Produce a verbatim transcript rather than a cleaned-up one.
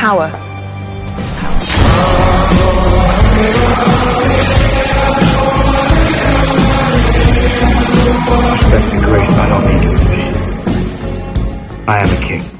Power is power. Respect me, Grace. I don't need your permission. I am a king.